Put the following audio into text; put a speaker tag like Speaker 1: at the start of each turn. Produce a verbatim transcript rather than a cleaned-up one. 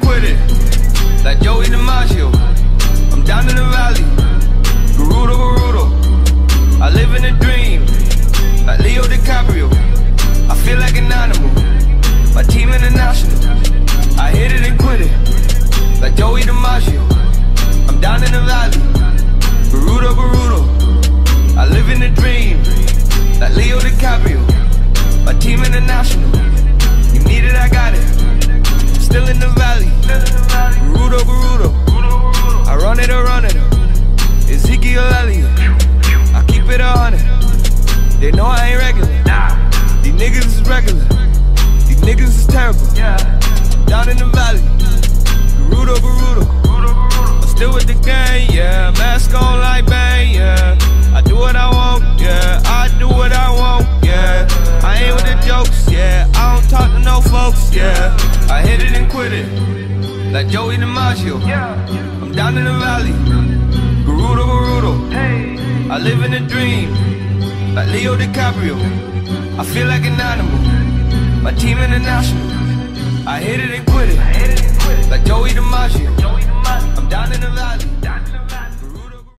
Speaker 1: quit it, like Joey DiMaggio. I'm down in the valley, Gerudo, Gerudo. I live in a dream, like Leo DiCaprio. I feel like an animal, my team international. I hit it and quit it, like Joey DiMaggio. I'm down in the valley, Gerudo, Gerudo. I live in a dream, like Leo DiCaprio. My team international. You need it, I got it. Still in the valley, Gerudo, Gerudo. I run it, I run it. Ezekiel Elliott. I keep it a hundred. They know I ain't regular. These niggas is regular. These niggas is terrible. Down in the valley, Gerudo, Gerudo. I'm still with the gang, yeah. Mask on like bang, yeah. I do what I want, yeah. I do what I want, yeah. I ain't with the jokes, yeah. I don't talk to no folks, yeah. I hit it and quit it, like Joey DiMaggio. I'm down in the valley, Gerudo, Gerudo. I live in a dream, like Leo DiCaprio. I feel like an animal, my team international. I hit it and quit it, like Joey DiMaggio. I'm down in the valley.